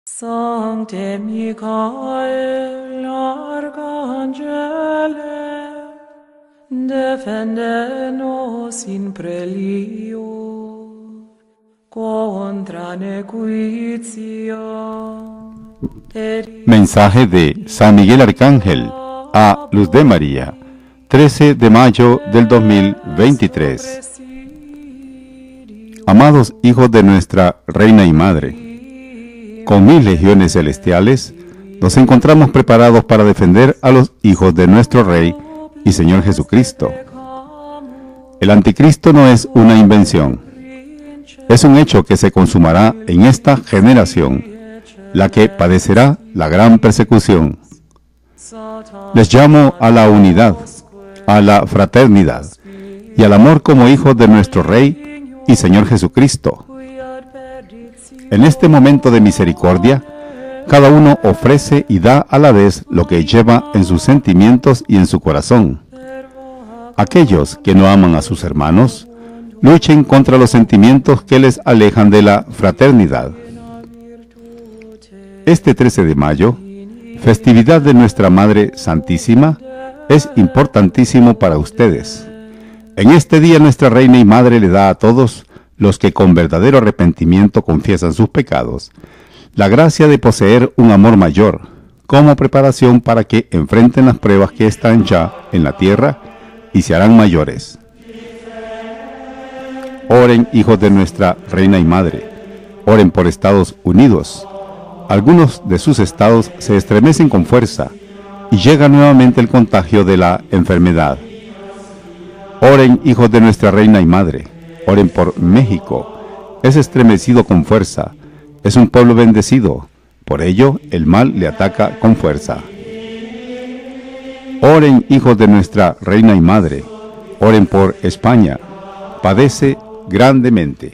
Sancte Michael, Arcangele, defende nos in prelio, contra nequitio. Mensaje de San Miguel Arcángel a Luz de María, 13 de mayo del 2023. Amados hijos de nuestra Reina y Madre, con 1000 legiones celestiales, nos encontramos preparados para defender a los hijos de nuestro Rey y Señor Jesucristo. El anticristo no es una invención, es un hecho que se consumará en esta generación, la que padecerá la gran persecución. Les llamo a la unidad, a la fraternidad y al amor como hijos de nuestro Rey y Señor Jesucristo. En este momento de misericordia, cada uno ofrece y da a la vez lo que lleva en sus sentimientos y en su corazón. Aquellos que no aman a sus hermanos, luchen contra los sentimientos que les alejan de la fraternidad. Este 13 de mayo, festividad de nuestra Madre Santísima, es importantísimo para ustedes. En este día nuestra Reina y Madre le da a todos los que con verdadero arrepentimiento confiesan sus pecados, la gracia de poseer un amor mayor, como preparación para que enfrenten las pruebas que están ya en la tierra y se harán mayores. Oren, hijos de nuestra Reina y Madre, oren por Estados Unidos. Algunos de sus estados se estremecen con fuerza y llega nuevamente el contagio de la enfermedad. Oren, hijos de nuestra Reina y Madre, oren por México. Es estremecido con fuerza, es un pueblo bendecido, por ello el mal le ataca con fuerza. Oren, hijos de nuestra Reina y Madre, oren por España, padece grandemente.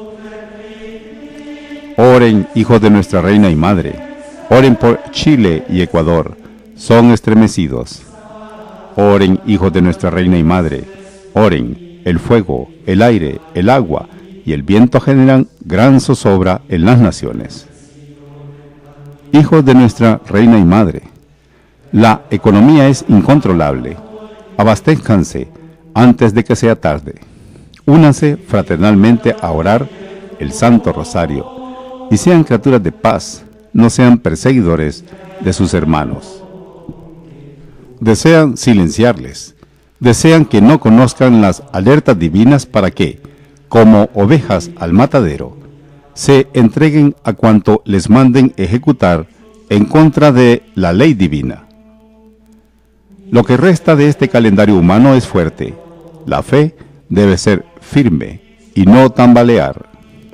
Oren, hijos de nuestra Reina y Madre, oren por Chile y Ecuador, son estremecidos. Oren, hijos de nuestra Reina y Madre, oren. El fuego, el aire, el agua y el viento generan gran zozobra en las naciones. Hijos de nuestra Reina y Madre, la economía es incontrolable. Abastézcanse antes de que sea tarde. Únanse fraternalmente a orar el Santo Rosario y sean criaturas de paz, no sean perseguidores de sus hermanos. Desean silenciarles. Desean que no conozcan las alertas divinas para que, como ovejas al matadero, se entreguen a cuanto les manden ejecutar en contra de la ley divina. Lo que resta de este calendario humano es fuerte. La fe debe ser firme y no tambalear.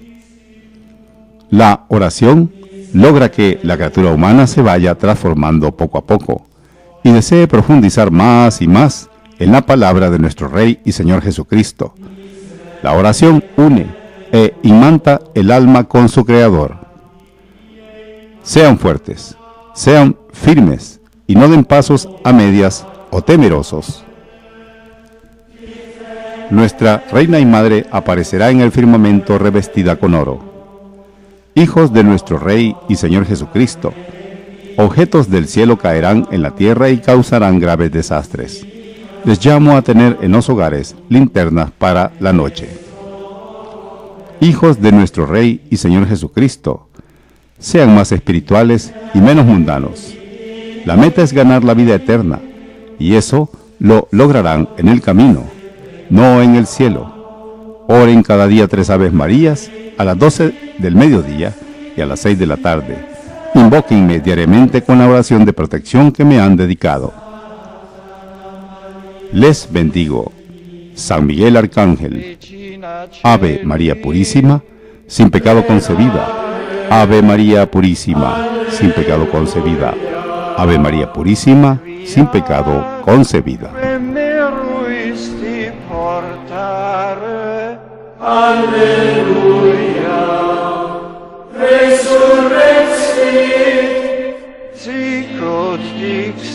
La oración logra que la criatura humana se vaya transformando poco a poco y desee profundizar más y más en la palabra de nuestro Rey y Señor Jesucristo. La oración une e imanta el alma con su Creador. Sean fuertes, sean firmes y no den pasos a medias o temerosos. Nuestra Reina y Madre aparecerá en el firmamento revestida con oro. Hijos de nuestro Rey y Señor Jesucristo, objetos del cielo caerán en la tierra y causarán graves desastres. Les llamo a tener en los hogares linternas para la noche. Hijos de nuestro Rey y Señor Jesucristo, sean más espirituales y menos mundanos. La meta es ganar la vida eterna, y eso lo lograrán en el camino, no en el cielo. Oren cada día 3 Aves Marías a las 12 del mediodía y a las 6 de la tarde. Invóquenme diariamente con la oración de protección que me han dedicado. Les bendigo, San Miguel Arcángel. Ave María Purísima, sin pecado concebida. Ave María Purísima, sin pecado concebida. Ave María Purísima, sin pecado concebida. Alleluia, resurrexit, sicut dix